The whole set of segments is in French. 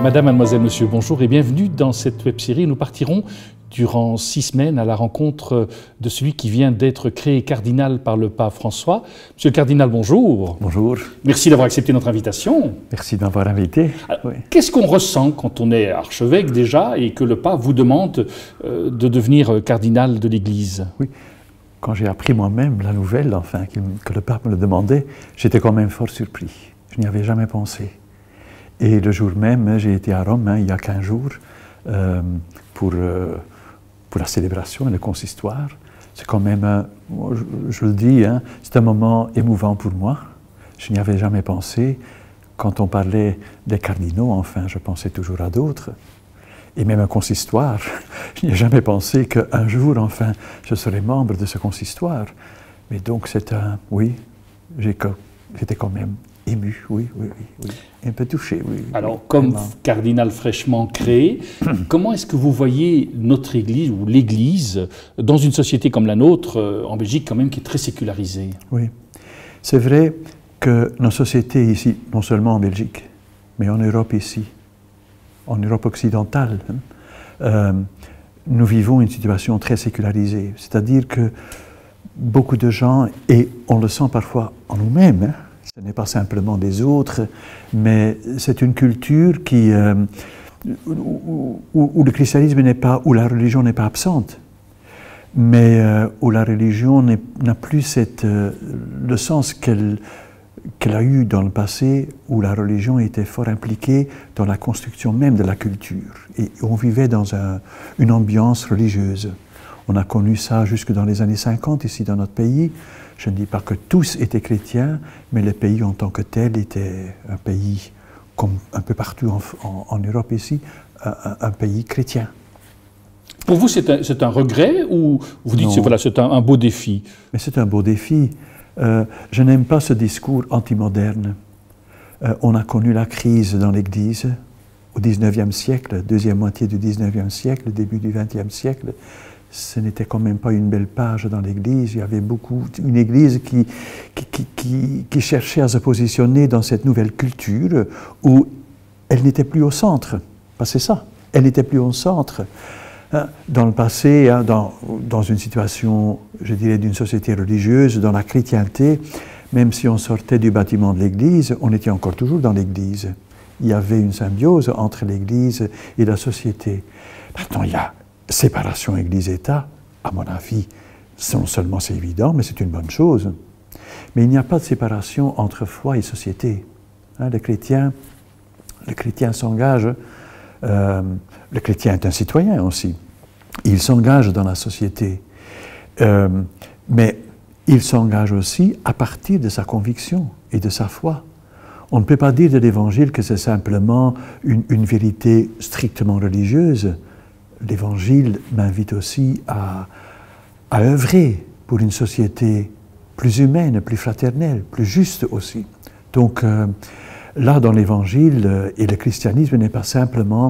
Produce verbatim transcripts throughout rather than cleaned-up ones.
Madame, mademoiselle, monsieur, bonjour et bienvenue dans cette web-série. Nous partirons durant six semaines à la rencontre de celui qui vient d'être créé cardinal par le pape François. Monsieur le cardinal, bonjour. Bonjour. Merci d'avoir accepté notre invitation. Merci de m'avoir invité. Oui. Qu'est-ce qu'on ressent quand on est archevêque déjà et que le pape vous demande euh, de devenir cardinal de l'Église? Oui. Quand j'ai appris moi-même la nouvelle, enfin, que le pape me le demandait, j'étais quand même fort surpris. Je n'y avais jamais pensé. Et le jour même, j'ai été à Rome, hein, il y a quinze jours, euh, pour, euh, pour la célébration et le consistoire. C'est quand même, un, je, je le dis, hein, c'est un moment émouvant pour moi. Je n'y avais jamais pensé. Quand on parlait des cardinaux, enfin, je pensais toujours à d'autres. Et même un consistoire, je n'y ai jamais pensé qu'un jour, enfin, je serais membre de ce consistoire. Mais donc c'est un, oui, j'étais quand même ému, oui, oui, oui, oui, un peu touché, oui. Alors, oui, comme vraiment. cardinal fraîchement créé, comment est-ce que vous voyez notre Église, ou l'Église, dans une société comme la nôtre, en Belgique quand même, qui est très sécularisée? Oui, c'est vrai que nos sociétés ici, non seulement en Belgique, mais en Europe ici, en Europe occidentale, hein, euh, nous vivons une situation très sécularisée. C'est-à-dire que beaucoup de gens, et on le sent parfois en nous-mêmes, hein, ce n'est pas simplement des autres, mais c'est une culture qui, euh, où, où, où le christianisme n'est pas, où la religion n'est pas absente, mais euh, où la religion n'a plus cette, euh, le sens qu'elle qu'elle a eu dans le passé, où la religion était fort impliquée dans la construction même de la culture. Et on vivait dans un, une ambiance religieuse. On a connu ça jusque dans les années cinquante, ici dans notre pays. Je ne dis pas que tous étaient chrétiens, mais le pays en tant que tel était un pays, comme un peu partout en, en, en Europe ici, un, un pays chrétien. Pour vous, c'est un, un regret ou vous dites que voilà, c'est un, un beau défi? Mais c'est un beau défi. Euh, je n'aime pas ce discours anti-moderne. Euh, on a connu la crise dans l'Église au dix-neuvième siècle, deuxième moitié du dix-neuvième siècle, début du vingtième siècle. Ce n'était quand même pas une belle page dans l'Église. Il y avait beaucoup, une Église qui, qui, qui, qui, qui cherchait à se positionner dans cette nouvelle culture où elle n'était plus au centre. C'est ça, elle n'était plus au centre. Dans le passé, hein, dans, dans une situation, je dirais, d'une société religieuse, dans la chrétienté, même si on sortait du bâtiment de l'Église, on était encore toujours dans l'Église. Il y avait une symbiose entre l'Église et la société. Maintenant, il y a séparation Église-État, à mon avis, non seulement c'est évident, mais c'est une bonne chose. Mais il n'y a pas de séparation entre foi et société. Hein, le chrétien, le chrétien s'engage. Euh, le chrétien est un citoyen aussi. Il s'engage dans la société. Euh, mais il s'engage aussi à partir de sa conviction et de sa foi. On ne peut pas dire de l'Évangile que c'est simplement une, une vérité strictement religieuse. L'Évangile m'invite aussi à, à œuvrer pour une société plus humaine, plus fraternelle, plus juste aussi. Donc, euh, là, dans l'Évangile, et le christianisme n'est pas simplement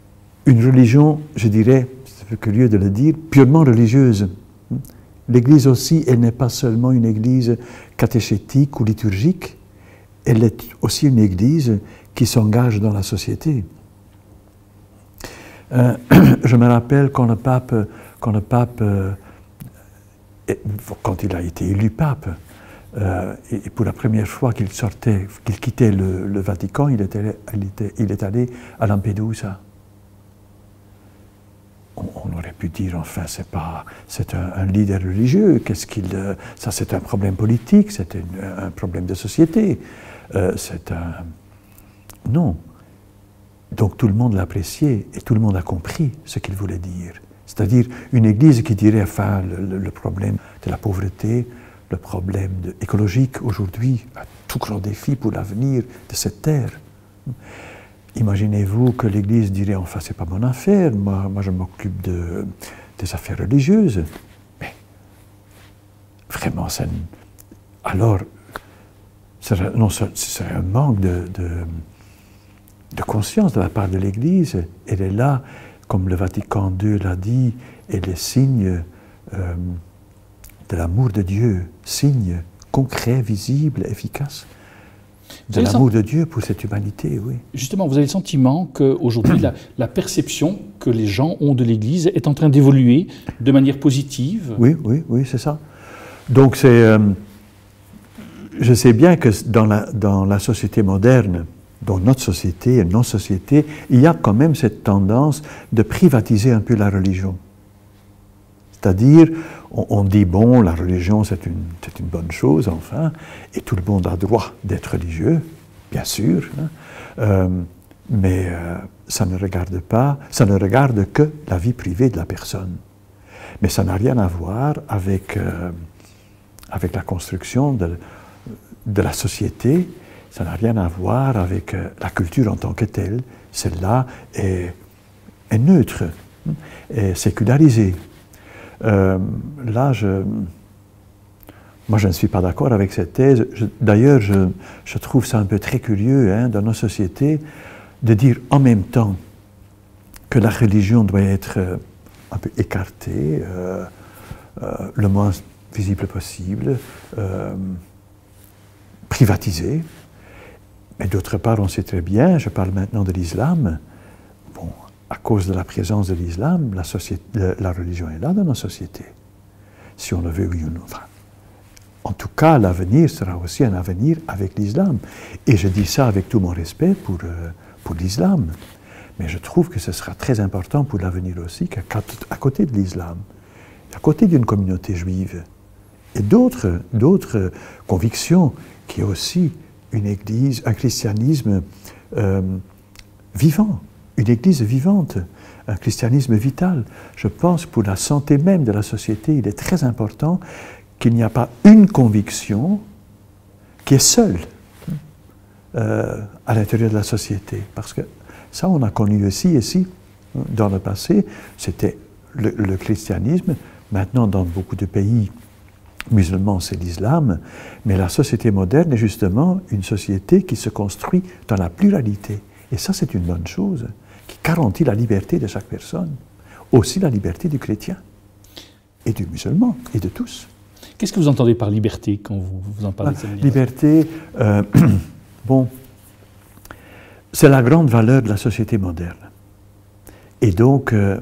une religion, je dirais, c'est un peu curieux de le dire, purement religieuse. L'Église aussi, elle n'est pas seulement une Église catéchétique ou liturgique, elle est aussi une Église qui s'engage dans la société. Euh, je me rappelle quand le pape, quand le pape, euh, quand il a été élu pape, Euh, et pour la première fois qu'il sortait, qu'il quittait le, le Vatican, il, était, il, était, il est allé à Lampedusa. On, on aurait pu dire, enfin, c'est pas, c'est un, un leader religieux. Qu'est-ce qu'il, ça, c'est un problème politique, c'est un, un problème de société. Euh, c'est un, non. Donc tout le monde l'appréciait et tout le monde a compris ce qu'il voulait dire. C'est-à-dire une Église qui dirait, enfin, le, le problème de la pauvreté, le problème de, écologique aujourd'hui, un tout grand défi pour l'avenir de cette terre. Imaginez-vous que l'Église dirait, enfin, c'est pas mon affaire, moi, moi je m'occupe de, des affaires religieuses. Mais vraiment, ça, alors, ce serait, non, ce serait un manque de, de, de conscience de la part de l'Église. Elle est là, comme le Vatican deux l'a dit, elle est signe euh, de l'amour de Dieu, signe concret, visible, efficace. de l'amour de Dieu pour cette humanité, oui. Justement, vous avez le sentiment qu'aujourd'hui, la, la perception que les gens ont de l'Église est en train d'évoluer de manière positive? Oui, oui, oui, c'est ça. Donc, c'est, euh, je sais bien que dans la, dans la société moderne, dans notre société et nos sociétés, il y a quand même cette tendance de privatiser un peu la religion. C'est-à-dire, on, on dit, bon, la religion, c'est une, c'est une bonne chose, enfin, et tout le monde a droit d'être religieux, bien sûr, hein, euh, mais euh, ça ne regarde pas, ça ne regarde que la vie privée de la personne. Mais ça n'a rien à voir avec, euh, avec la construction de, de la société, ça n'a rien à voir avec euh, la culture en tant que telle. Celle-là est, est neutre, est sécularisée. Euh, là, je, moi, je ne suis pas d'accord avec cette thèse. D'ailleurs, je, je trouve ça un peu très curieux hein, dans nos sociétés de dire en même temps que la religion doit être euh, un peu écartée, euh, euh, le moins visible possible, euh, privatisée. Mais d'autre part, on sait très bien, je parle maintenant de l'islam, bon, à cause de la présence de l'islam, la, la religion est là dans nos sociétés. Si on le veut, oui ou non. Enfin, en tout cas, l'avenir sera aussi un avenir avec l'islam. Et je dis ça avec tout mon respect pour, euh, pour l'islam. Mais je trouve que ce sera très important pour l'avenir aussi qu'à à côté de l'islam, à côté d'une communauté juive, et d'autres, d'autres convictions, qu'il y ait aussi une église, un christianisme euh, vivant. Une église vivante, un christianisme vital. Je pense que pour la santé même de la société, il est très important qu'il n'y a pas une conviction qui est seule euh, à l'intérieur de la société. Parce que ça, on a connu aussi, ici, dans le passé, c'était le, le christianisme. Maintenant, dans beaucoup de pays musulmans, c'est l'islam. Mais la société moderne est justement une société qui se construit dans la pluralité. Et ça, c'est une bonne chose, qui garantit la liberté de chaque personne, aussi la liberté du chrétien, et du musulman, et de tous. Qu'est-ce que vous entendez par liberté quand vous, vous en parlez de cette manière? Liberté, euh, bon, c'est la grande valeur de la société moderne. Et donc, euh,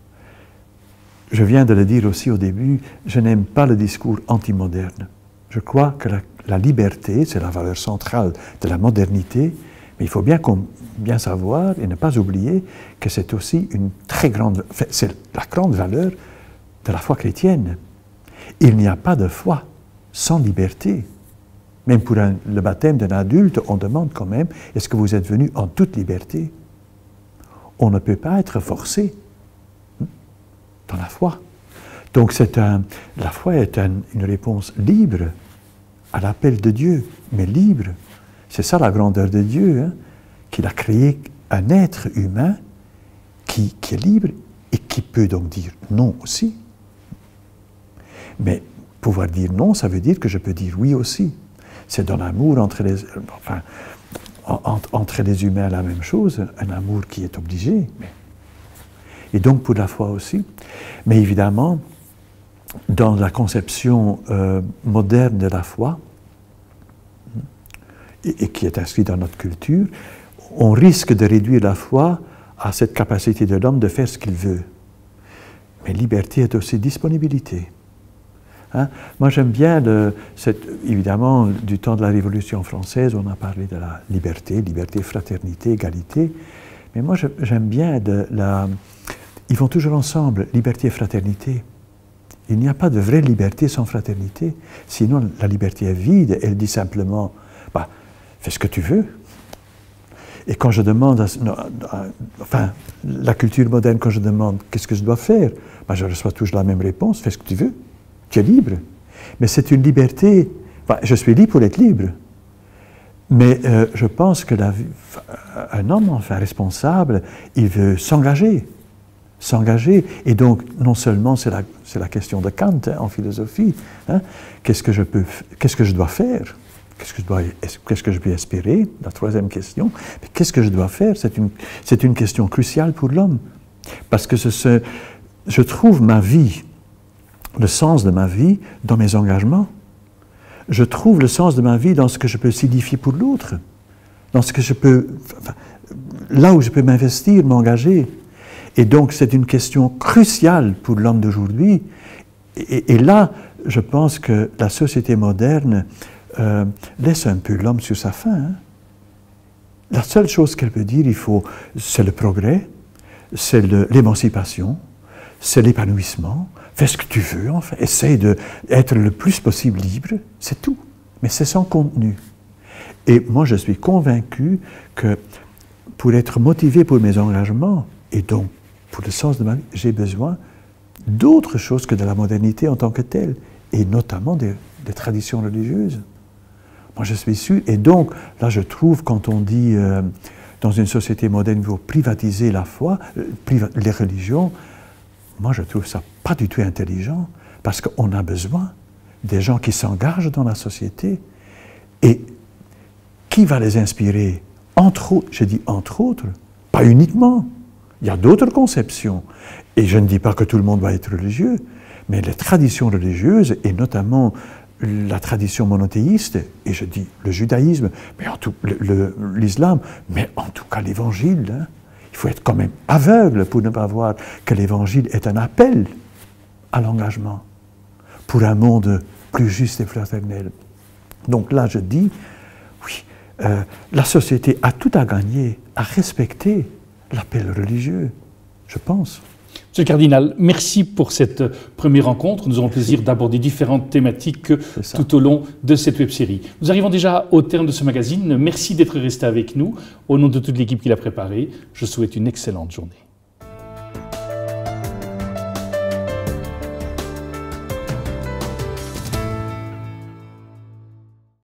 je viens de le dire aussi au début, je n'aime pas le discours anti-moderne. Je crois que la, la liberté, c'est la valeur centrale de la modernité. Mais il faut bien, bien savoir et ne pas oublier que c'est aussi une très grande, c'est la grande valeur de la foi chrétienne. Il n'y a pas de foi sans liberté. Même pour un, le baptême d'un adulte, on demande quand même, est-ce que vous êtes venu en toute liberté? On ne peut pas être forcé dans la foi. Donc c'est un, la foi est un, une réponse libre à l'appel de Dieu, mais libre. C'est ça la grandeur de Dieu, hein, qu'il a créé un être humain qui, qui est libre et qui peut donc dire non aussi. Mais pouvoir dire non, ça veut dire que je peux dire oui aussi. C'est dans l'amour entre les, enfin, en, entre les humains la même chose, un amour qui est obligé. Mais, et donc pour la foi aussi. Mais évidemment, dans la conception euh, moderne de la foi, et qui est inscrit dans notre culture, on risque de réduire la foi à cette capacité de l'homme de faire ce qu'il veut. Mais liberté est aussi disponibilité. Hein? Moi j'aime bien, le, cette, évidemment, du temps de la Révolution française, on a parlé de la liberté, liberté, fraternité, égalité, mais moi j'aime bien de la... Ils vont toujours ensemble, liberté et fraternité. Il n'y a pas de vraie liberté sans fraternité, sinon la liberté est vide, elle dit simplement, bah, fais ce que tu veux. Et quand je demande, à, à, enfin, la culture moderne, quand je demande qu'est-ce que je dois faire, ben je reçois toujours la même réponse, fais ce que tu veux, tu es libre. Mais c'est une liberté, enfin, je suis libre pour être libre. Mais euh, je pense que la, un homme, enfin responsable, il veut s'engager, s'engager. Et donc, non seulement c'est la, c'est la question de Kant hein, en philosophie, hein, qu'est-ce que je peux, qu'est-ce que je dois faire? Qu'est-ce que je dois, qu'est-ce que je peux espérer? La troisième question. Mais qu'est-ce que je dois faire? C'est une, c'est une question cruciale pour l'homme. Parce que ce, ce, je trouve ma vie, le sens de ma vie, dans mes engagements. je trouve le sens de ma vie dans ce que je peux signifier pour l'autre, dans ce que je peux, enfin, là où je peux m'investir, m'engager. Et donc c'est une question cruciale pour l'homme d'aujourd'hui. Et, et là, je pense que la société moderne euh, laisse un peu l'homme sur sa faim. Hein. La seule chose qu'elle peut dire, il faut, c'est le progrès, c'est l'émancipation, c'est l'épanouissement. Fais ce que tu veux, enfin, essaye d'être le plus possible libre, c'est tout. Mais c'est sans contenu. Et moi, je suis convaincu que pour être motivé pour mes engagements, et donc pour le sens de ma vie, j'ai besoin d'autre chose que de la modernité en tant que telle, et notamment des, des traditions religieuses. Moi, je suis sûr, et donc, là, je trouve, quand on dit, euh, dans une société moderne, il faut privatiser la foi, euh, priva les religions, moi, je trouve ça pas du tout intelligent, parce qu'on a besoin des gens qui s'engagent dans la société, et qui va les inspirer? Entre autres, je dis entre autres, pas uniquement, il y a d'autres conceptions, et je ne dis pas que tout le monde va être religieux, mais les traditions religieuses, et notamment la tradition monothéiste, et je dis le judaïsme, mais en tout l'islam, mais en tout cas l'évangile. Hein. Il faut être quand même aveugle pour ne pas voir que l'évangile est un appel à l'engagement pour un monde plus juste et fraternel. Donc là, je dis, oui, euh, la société a tout à gagner à respecter l'appel religieux, je pense. Monsieur le cardinal, merci pour cette première rencontre. Nous aurons le plaisir d'aborder différentes thématiques tout au long de cette web-série. Nous arrivons déjà au terme de ce magazine. Merci d'être resté avec nous. Au nom de toute l'équipe qui l'a préparé, je souhaite une excellente journée.